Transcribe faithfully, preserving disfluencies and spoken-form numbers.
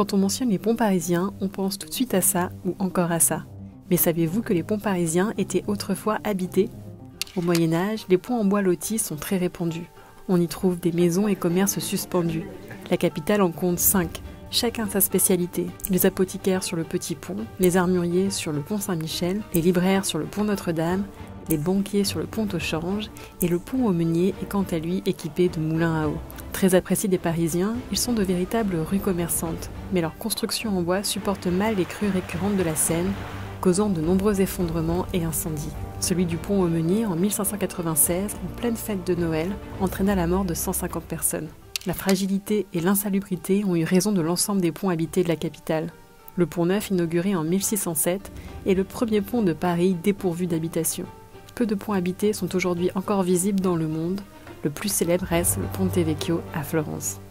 Quand on mentionne les ponts parisiens, on pense tout de suite à ça ou encore à ça. Mais savez-vous que les ponts parisiens étaient autrefois habités ? Au Moyen-Âge, les ponts en bois lotis sont très répandus. On y trouve des maisons et commerces suspendus. La capitale en compte cinq, chacun sa spécialité. Les apothicaires sur le Petit Pont, les armuriers sur le pont Saint-Michel, les libraires sur le pont Notre-Dame, les banquiers sur le pont au Change, et le pont Aumenier est quant à lui équipé de moulins à eau. Très appréciés des Parisiens, ils sont de véritables rues commerçantes, mais leur construction en bois supporte mal les crues récurrentes de la Seine, causant de nombreux effondrements et incendies. Celui du pont Aumenier, en mille cinq cent quatre-vingt-seize, en pleine fête de Noël, entraîna la mort de cent cinquante personnes. La fragilité et l'insalubrité ont eu raison de l'ensemble des ponts habités de la capitale. Le pont Neuf, inauguré en mille six cent sept, est le premier pont de Paris dépourvu d'habitation. Peu de ponts habités sont aujourd'hui encore visibles dans le monde. Le plus célèbre reste le Ponte Vecchio à Florence.